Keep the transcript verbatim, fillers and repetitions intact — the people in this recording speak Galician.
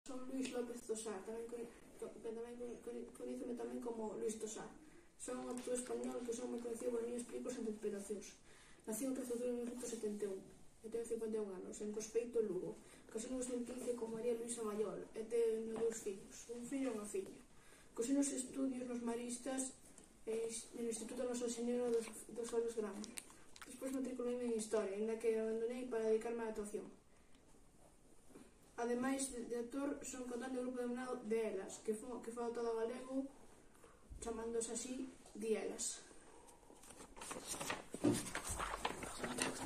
Son Luís López Tosar, tamén coñeceme tamén como Luís Tosar. Son un actor español que son moi conocido polas miñas películas e interpretacións. Nací en Rezoduro en mil novecentos e setenta e un e teño cincuenta e un anos, en Cospeito, Lugo. Casei en dos mil quince con María Luisa Maiol e teño dous fillos, un fillo e unha filla. Cosei nos estudios nos Maristas e no Instituto Nosa Señora dos, dos Ollos Grandes. Despois matriculeime en Historia, ainda que abandonei para dedicarme á actuación. Ademais de actor, son cantante do grupo denominado Dielas, que foi que foi todo galego, chamándose así Dielas.